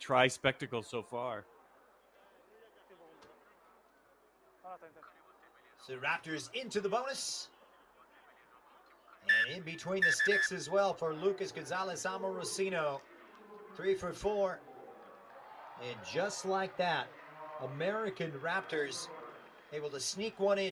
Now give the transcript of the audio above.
tri-spectacle so far. So Raptors into the bonus. And in between the sticks as well for Lucas Gonzalez Amorosino. 3 for 4. And just like that, American Raptors able to sneak one in.